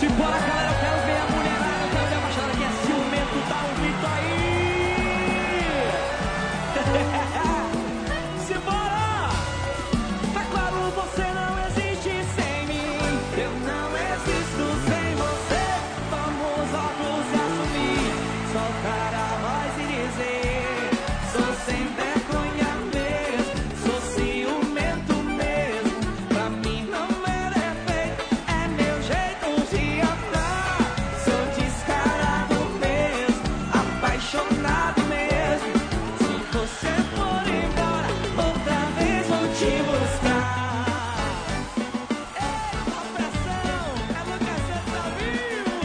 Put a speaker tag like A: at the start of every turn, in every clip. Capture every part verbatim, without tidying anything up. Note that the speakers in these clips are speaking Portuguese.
A: Simbora, galera, eu quero ver a mulherada, eu quero ver a baixada que é ciumento, dá um grito aí! Simbora! Tá claro, você não existe sem mim, eu não existo sem você. Vamos óculos e assumir, soltar a voz e dizer: sou sem vergonha mesmo, sou ciumento mesmo. Pra mim não é defeito, é meu jeito de andar. Sou descarado mesmo, apaixonado mesmo. Se você for embora, outra vez vou te buscar. Eita pressão, é Lucas Santos ao vivo.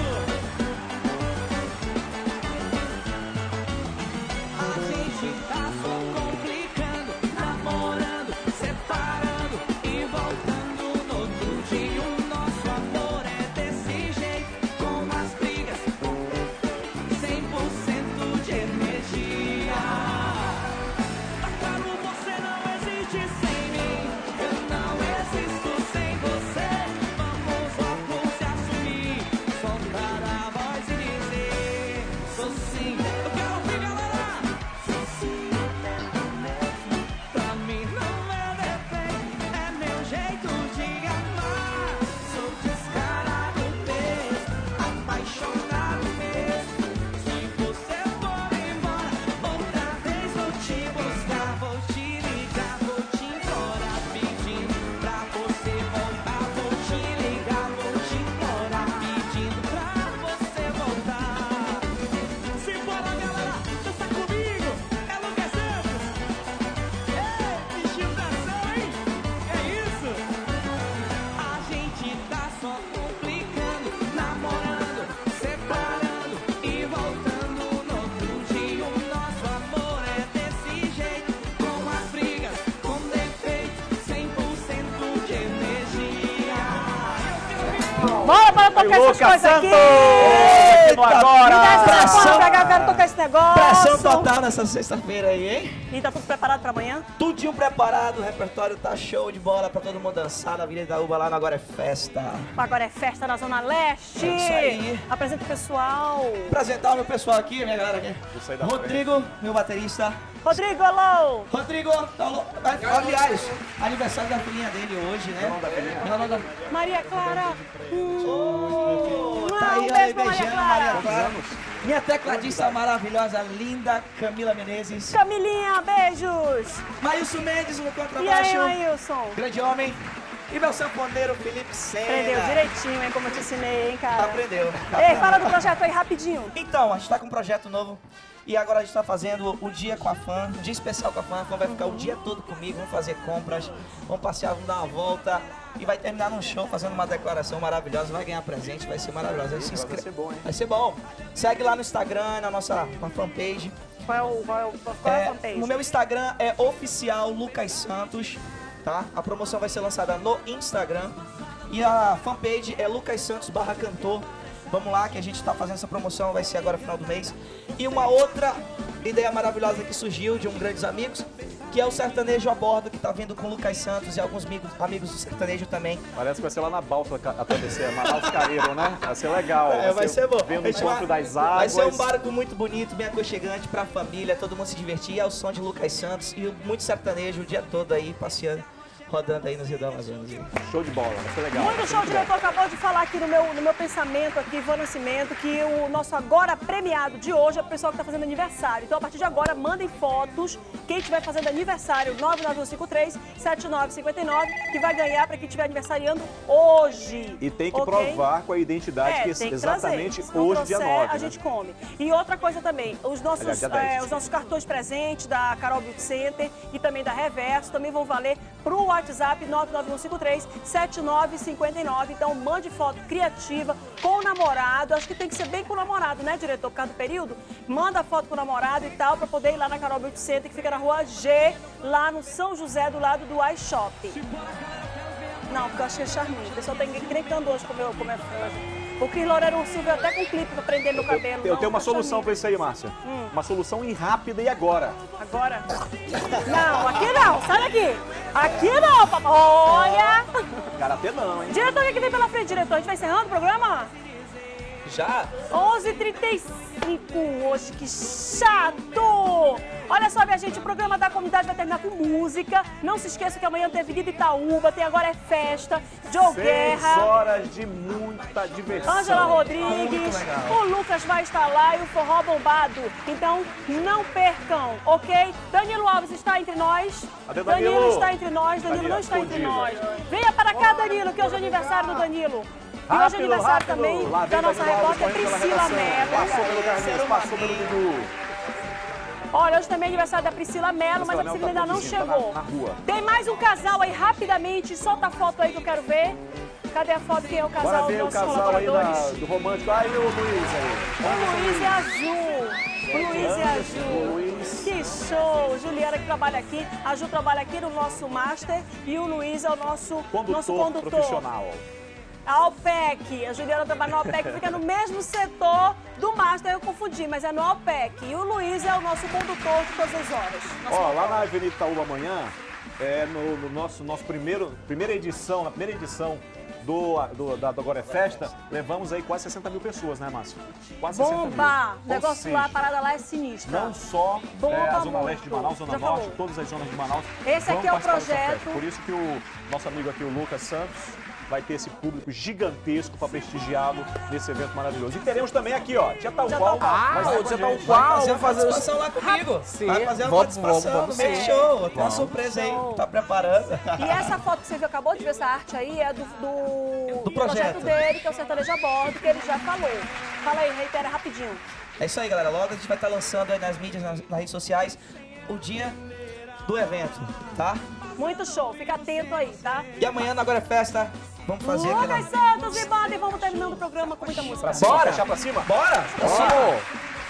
A: A gente tá só complicando, namorando, separando e voltando no outro dia. O nosso amor é desse jeito, com as brigas, cem por cento de energia. Tá claro, você não existe sem mim, eu não existo sem você. Vamos logo se assumir, soltar a voz e dizer: sou sim. Eu quero ouvir, galera! Sou ciumento mesmo, pra mim não é defeito, é meu jeito de amar. Sou descarado mesmo, apaixonado mesmo. Se você for embora, outra vez vou te buscar, vou te ligar, vou te implorar, pedindo pra você voltar. Vou te ligar, vou te implorar, pedindo pra você voltar. Simbora, galera, dança comigo, é Lucas Santos. Ei, bichinho pressão, hein? É isso? A gente tá só complicando, namorando, separando e voltando no outro dia. O nosso amor é desse jeito, com as brigas, com defeito, cem por cento de energia.
B: Bora, bora tocar essas coisas aqui!
C: Chegou agora!
B: Me dá essa
C: Pressão,
B: telefone, pegar, eu quero tocar esse negócio!
C: pressão total nessa sexta-feira aí, hein?
B: E tá tudo preparado pra amanhã?
C: Tudinho preparado, o repertório tá show de bola pra todo mundo dançar na Avenida Itaúba lá no Agora é Festa.
B: Agora é festa na Zona Leste!
C: É isso aí.
B: Apresenta o pessoal!
C: Apresentar o meu pessoal aqui, minha galera aqui. Rodrigo, meu baterista.
B: Rodrigo, alô!
C: Rodrigo, tá alô. Aliás, aniversário da filhinha dele hoje, né? Não, não, não.
B: Maria Clara! Hum,
C: Oh,
B: um
C: tá aí,
B: beijo
C: aí,
B: pra Maria
C: beijando,
B: Clara.
C: Maria Clara. Minha tecladista maravilhosa, linda, Camila Menezes.
B: Camilinha, beijos!
C: Maílson Mendes no
B: E aí,
C: contrabaixo.
B: Maílson?
C: Grande homem. E meu sanfoneiro, Felipe Sena.
B: Aprendeu direitinho, hein? Como eu te ensinei, hein, cara?
C: Aprendeu.
B: Ei, fala do projeto aí rapidinho.
C: Então, a gente tá com um projeto novo. E agora a gente tá fazendo o dia com a fã, um dia especial com a fã. A fã vai ficar o dia todo comigo, vamos fazer compras, vamos passear, vamos dar uma volta. E vai terminar num show fazendo uma declaração maravilhosa, vai ganhar presente, vai ser maravilhoso. Aí se inscreve. Vai ser bom, hein? Vai ser bom. Segue lá no Instagram, na nossa na fanpage.
B: Qual é o, qual é o, qual é a
C: É,
B: fanpage?
C: no meu Instagram é oficial Lucas Santos, tá? A promoção vai ser lançada no Instagram. E a fanpage é Lucas Santos barra cantor. Vamos lá que a gente tá fazendo essa promoção, vai ser agora no final do mês. E uma outra ideia maravilhosa que surgiu de um grandes amigos, que é o sertanejo a bordo, que tá vindo com o Lucas Santos e alguns amigos, amigos do sertanejo também.
D: Parece que vai ser lá na balsa até descer, Manaus Careiro, né? Vai ser legal.
C: É, vai ser bom.
D: Vendo o
C: A gente
D: encontro
C: vai-
D: das águas.
C: Vai ser um barco muito bonito, bem aconchegante pra família, todo mundo se divertir. É o som de Lucas Santos e muito sertanejo o dia todo aí, passeando, rodando aí nos Rio do Amazonas.
D: Show de bola, vai ser legal.
B: Muito show, o diretor acabou de falar aqui no meu, no meu pensamento, aqui, Ivan Nascimento, que o nosso agora premiado de hoje é o pessoal que está fazendo aniversário. Então, a partir de agora, mandem fotos, quem estiver fazendo aniversário, nove nove um cinco três, sete nove cinco nove, que vai ganhar para quem estiver aniversariando hoje.
D: E tem que
B: ok?
D: provar com a identidade
B: É,
D: que
B: tem que
D: exatamente
B: trazer. Se não
D: hoje, dia
B: trouxer,
D: nove,
B: a
D: né?
B: gente come. E outra coisa também, os nossos,
D: Aliás, dia dez.
B: é, os nossos cartões presentes da Carol Beauty Center e também da Reverso também vão valer para o WhatsApp nove nove um cinco três, sete nove cinco nove. Então, mande foto criativa com o namorado. Acho que tem que ser bem com o namorado, né, diretor? Por causa do período. Manda foto com o namorado e tal, para poder ir lá na Carol Beauty Center, que fica na rua G, lá no São José, do lado do iShop. Não, porque eu achei charminho. O pessoal tem que nem hoje com o meu franja. O Cris Loureiro Silva até com clipe pra prender meu cabelo.
D: Eu
B: Não,
D: tenho uma
B: tá
D: solução
B: charminho.
D: pra isso aí, Márcia.
B: Hum.
D: Uma solução em rápida e agora.
B: Agora? Não, aqui não. Sai daqui. Aqui não, papai. Olha.
D: Karatê não, hein?
B: Diretor, o que vem pela frente, diretor? A gente vai encerrando o programa?
C: Já?
B: onze e trinta e cinco hoje, que chato! Olha só, minha gente, o programa da comunidade vai terminar com música. Não se esqueça que amanhã tem Avenida Itaúba, tem Agora é Festa, Joe Guerra.
D: Seis horas de muita diversão.
B: Ângela Rodrigues, o Lucas vai estar lá e o Forró Bombado. Então, não percam, ok? Danilo Alves está entre nós.
D: Cadê
B: Danilo?
D: Danilo
B: está entre nós, Danilo
D: Ali,
B: não está entre
D: escondido.
B: nós. Venha para cá, Danilo, que hoje é aniversário do Danilo. E hoje é
D: Rápido,
B: aniversário
D: rápido.
B: também
D: Lá vem
B: da nossa
D: Danilo Alves
B: repórter
D: correndo pela
B: Priscila
D: redação. Passou
B: Mello.
D: pelo Carlinhos, passou pelo Dudu.
B: Olha, hoje também é aniversário da Priscila Mello, mas a
D: Priscila
B: Priscila
D: Mello
B: ainda
D: tá
B: não
D: produzindo, tá
B: chegou.
D: na- na rua.
B: Tem mais um casal aí, rapidamente. Solta a foto aí que eu quero ver. Cadê a foto? Quem é o
D: Bora
B: casal
D: ver o
B: dos
D: casal aí
B: colaboradores?
D: da- do romântico. Aí o Luiz aí.
B: O Luiz e a Ju. O Luiz e a Ju.
D: Luiz.
B: Que show! Juliana que trabalha aqui, a Ju trabalha aqui no nosso Master e o Luiz é o nosso
D: Condutor,
B: nosso condutor.
D: profissional.
B: A Alpec, a Juliana trabalha no Alpec, fica no mesmo setor do Master, eu confundi, mas é no Alpec. E o Luiz é o nosso condutor de todas as horas. Nosso
D: Ó, lá
B: condutor.
D: na Avenida Itaúba amanhã, é, no, no nosso, nosso primeiro, primeira edição, na primeira edição do, do, da do Agora é Festa, levamos aí quase sessenta mil pessoas, né, Márcio? Quase sessenta mil.
B: Bomba! O
D: Ou
B: negócio lá, a
D: seja,
B: parada lá é sinistra.
D: não só
B: Bomba
D: é, a Zona
B: muito.
D: Leste de Manaus, Zona
B: Já
D: Norte,
B: falou.
D: todas as zonas de Manaus.
B: Esse
D: vão
B: aqui é o
D: participar dessa
B: projeto.
D: festa. Por isso que o nosso amigo aqui, o Lucas Santos, vai ter esse público gigantesco para prestigiá-lo nesse evento maravilhoso. E teremos também aqui, ó, Tia Tal
B: Tia
D: Qual.
B: Tal Qual.
D: vai
E: Ah,
D: estar
E: o
D: com a
E: Tia
D: gente.
E: Tal
C: Vai
E: Qual.
C: fazer a
E: Vamos fazer
C: participação lá comigo.
E: Sim,
C: Vai fazer a
E: vamos,
C: participação
E: vamos,
C: no meio
E: vamos.
C: show. Tem uma
E: Vamos.
C: surpresa aí,
B: Show.
C: tá preparando.
B: E essa foto que você viu, acabou de ver essa arte aí, é do, do,
C: Do projeto.
B: dele, que é o Sertanejo a Bordo, que ele já falou. Fala aí, reitera rapidinho.
C: É isso aí, galera. Logo a gente vai estar lançando aí nas mídias, nas, nas redes sociais, o dia do evento, tá?
B: Muito show, fica atento aí, tá?
C: E amanhã na Agora é Festa, vamos fazer aquela...
B: Lucas Santos e banda, e vamos terminando o programa com muita música.
D: Pra cima,
C: Bora!
D: fechar pra cima?
C: Bora!
D: Vamos!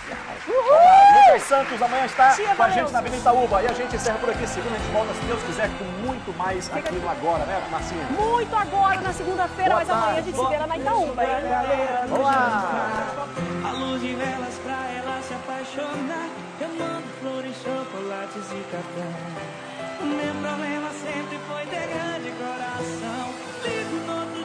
D: Lucas Santos amanhã está
B: Tia,
D: com a
B: valeu.
D: gente na Avenida Itaúba. E a gente encerra por aqui. Segunda a gente volta, se Deus quiser, com muito mais aqui no Agora, né, Marcinho?
B: Muito agora, na segunda-feira,
D: Boa
B: mas amanhã a
D: tarde.
B: gente se vê lá na Itaúba, hein?
D: Vamos lá!
A: A luz de velas pra ela se apaixonar. Eu mando flores, chocolates e café. O meu problema sempre foi ter grande coração. Ligo todo